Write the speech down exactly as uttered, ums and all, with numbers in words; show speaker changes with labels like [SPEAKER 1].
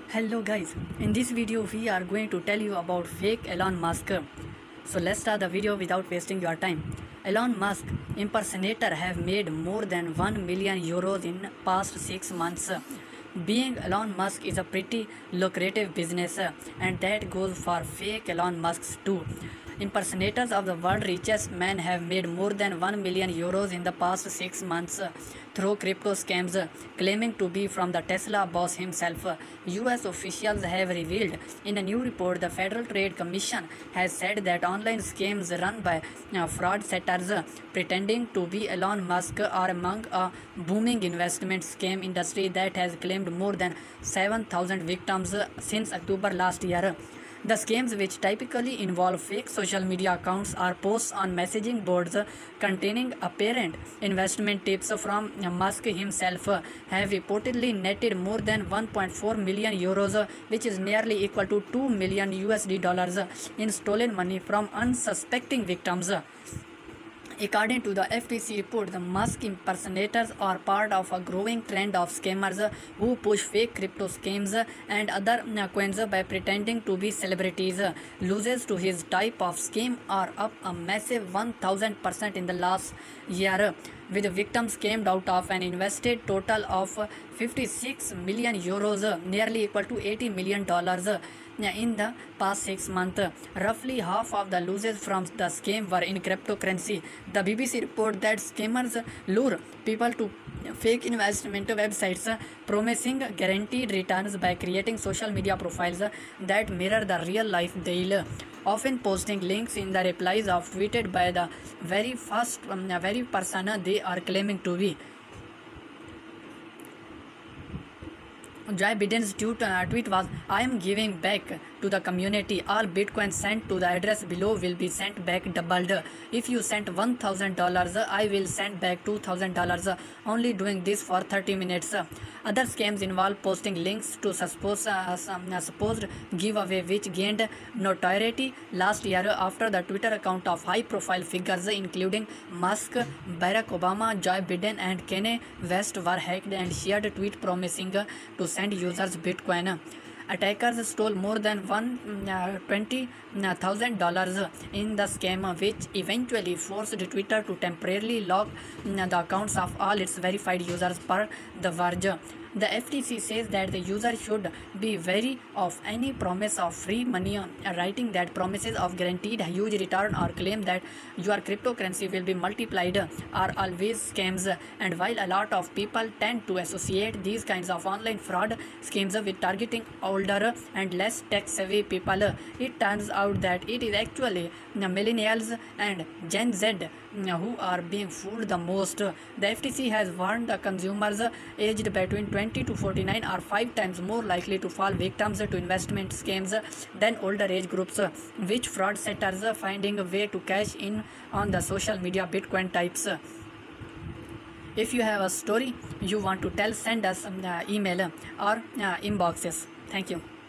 [SPEAKER 1] Hello guys, in this video we are going to tell you about fake Elon Musk. So let's start the video without wasting your time. Elon Musk impersonator have made more than one million euros in past six months. Being Elon Musk is a pretty lucrative business and that goes for fake Elon Musks too. Impersonators of the world's richest man have made more than one million euros in the past six months through crypto scams, claiming to be from the Tesla boss himself. U S officials have revealed in a new report the Federal Trade Commission has said that online scams run by uh, fraudsters pretending to be Elon Musk are among a booming investment scam industry that has claimed more than seven thousand victims since October last year. The scams, which typically involve fake social media accounts or posts on messaging boards containing apparent investment tips from Musk himself, have reportedly netted more than one point four million euros, which is nearly equal to two million U S D dollars, in stolen money from unsuspecting victims. According to the F T C report, the Musk impersonators are part of a growing trend of scammers who push fake crypto schemes and other coins by pretending to be celebrities. Losses to his type of scheme are up a massive one thousand percent in the last year, with victims scammed out of an invested total of fifty-six million euros, nearly equal to eighty million dollars. In the past six months, roughly half of the losses from the scam were in cryptocurrency. The B B C report that scammers lure people to fake investment websites, promising guaranteed returns by creating social media profiles that mirror the real life deal, often posting links in the replies of tweeted by the very first um, very person they are claiming to be. Joe Biden's tweet, uh, tweet was, "I am giving back to the community. All Bitcoin sent to the address below will be sent back doubled. If you sent one thousand dollars, I will send back two thousand dollars. Only doing this for thirty minutes. Other scams involve posting links to supposed, uh, some, uh, supposed giveaway, which gained notoriety last year after the Twitter account of high-profile figures including Musk, Barack Obama, Joe Biden, and Kanye West were hacked and shared a tweet promising to send users Bitcoin. Attackers stole more than one hundred twenty thousand dollars in the scam, which eventually forced Twitter to temporarily lock the accounts of all its verified users, per The Verge. The F T C says that the user should be wary of any promise of free money, writing that promises of guaranteed huge return or claim that your cryptocurrency will be multiplied are always scams. And while a lot of people tend to associate these kinds of online fraud schemes with targeting older and less tech-savvy people, it turns out that it is actually millennials and Gen Z who are being fooled the most. The F T C has warned the consumers aged between twenty to forty-nine are five times more likely to fall victims to investment scams than older age groups, which fraudsters finding a way to cash in on the social media Bitcoin types. If you have a story you want to tell, send us an uh, email or uh, inboxes. Thank you.